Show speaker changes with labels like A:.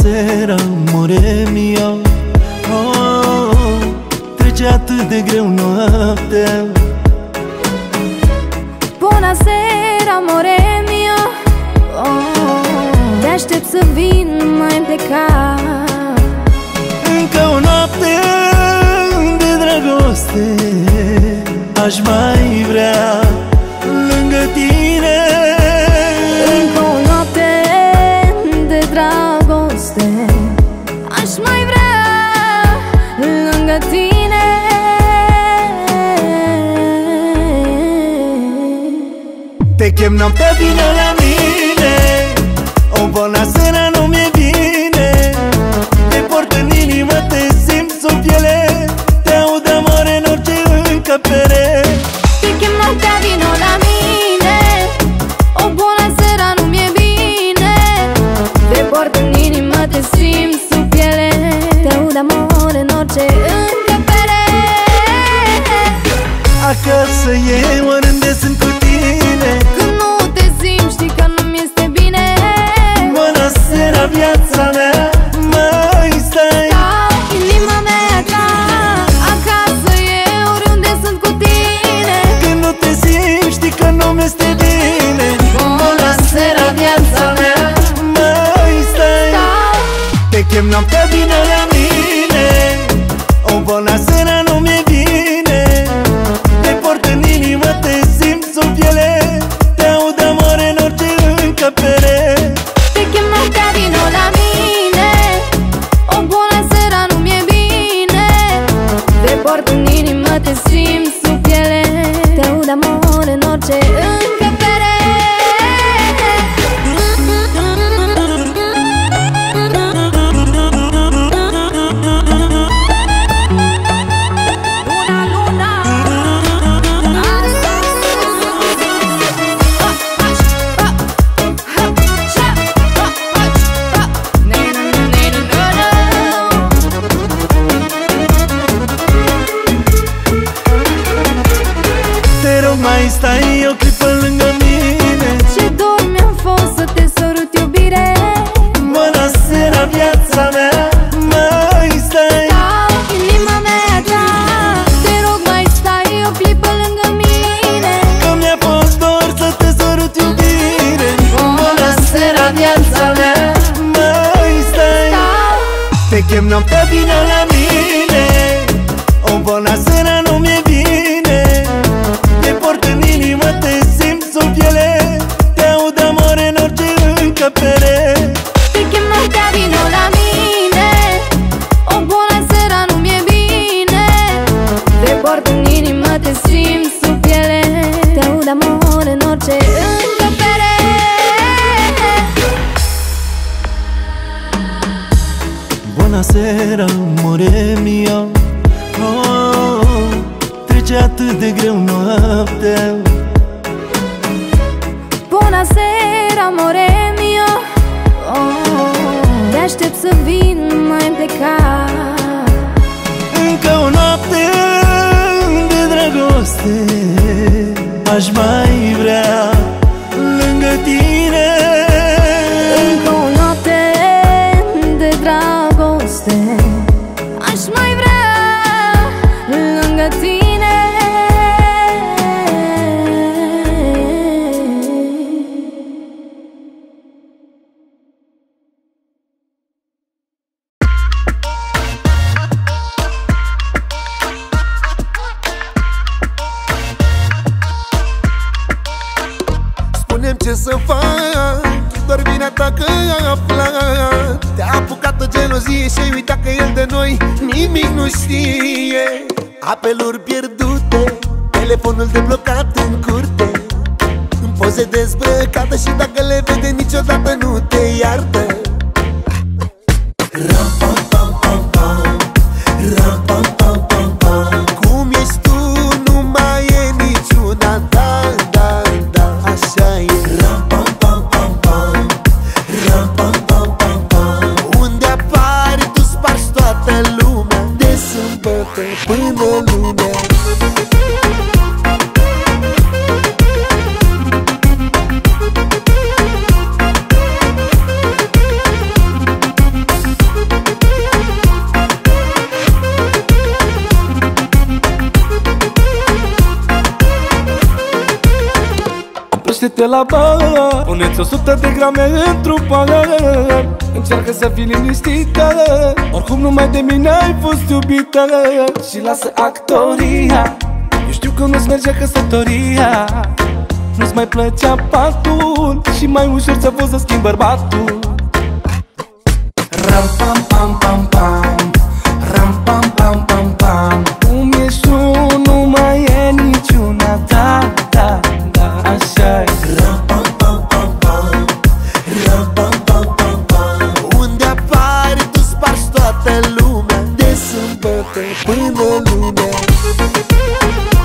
A: Buonasera, amore mio. Oh, trece atât de greu noaptea.
B: Bunăseara, amore mio. Oh, te aștept să vin, nu mai pleca.
A: Încă o noapte de dragoste aș mai vrea lângă tine.
B: Încă o noapte de dragoste aș mai vrea lângă tine.
A: Te chem noaptea, vino la mine. O buonasera nu mi-e bine. Te port în inimă, te simt sub piele. Te aud amore în orice încăpere.
B: Te chem noaptea, vino la mine. O buonasera nu mi-e bine. Te port în inimă, te simt sub piele. Te aud amore în orice încăpere.
A: Acasă e oriunde sunt cu tine.
B: Când nu te simți, știi că nu-mi este bine.
A: Buonasera, viața mea, mai stai.
B: Stau, inima mea ta. Acasă e oriunde sunt cu tine.
A: Când nu te simți, știi că nu-mi este bine. Buonasera, viața mea, mai stai.
B: Stau,
A: Te chem noaptea, vino la mine. O buonasera nu mi-e bine. Te port în inimă, te simt sub piele. Te aud amore în orice încăpere.
B: te chem noaptea, vino la mine. O buonasera nu mi-e bine. Te port în inimă, te simt sub piele. Te aud amore în orice încăpere.
A: Te rog, mai stai o clipă lângă mine.
B: Ce dor mi-a fost să te sărut, iubire.
A: Buonasera, viața mea, mai stai.
B: Stau, inima mea ta. Te rog, mai stai o clipă lângă mine.
A: Că mi-a fost dor să te sărut, iubire. Buonasera, viața mea, mai stai.
B: Stau,
A: Te chem noaptea, vino la mine. O buonasera nu mi-e bine. Te port în inimă, te simt sub piele. Te aud amore în orice încăpere.
B: te chem noaptea, vino la mine. O buonasera nu mi-e bine. Te port în inimă, te simt sub piele. Te aud amore în orice încăpere.
A: Buonasera, amore mio. Oh, trece atât de greu noaptea.
B: Buonasera, amore mio. Oh, te aștept să vin, nu mai pleca.
A: Încă o noapte de dragoste aș mai vrea lângă tine.
B: Încă o noapte de dragoste aș mai vrea lângă tine.
C: Spune-mi ce să fac, doar vina ta că a aflat. Te-a apucat o gelozie și ai uitat că el de noi nimic nu știe. Apeluri pierdute, telefonul deblocat în curte, în poze dezbrăcată și dacă le vede niciodată nu te iartă. Cum ești tu, nu mai e niciuna, da, da, da, așa e. Unde apari, tu spargi toată lumea, de sâmbătă până lunea.
A: duce-te la bar, pune-ți 100 de grame într-un pahar. Încearcă să fii liniștită, oricum numai de mine ai fost iubită. Și lasă actoria, eu știu că nu-ți merge căsătoria, nu-ți mai plăcea patul și mai ușor ți-a fost să schimbi bărbatul. Ram pam pam pam pam, ram pam pam pam pam. Cum ești tu, nu mai e niciuna ta, da, da, așa-i.
C: Ram pam pam pam pam, ram pam pam pam pam. Unde apari tu spargi toată lumea, de sâmbătă până lunea.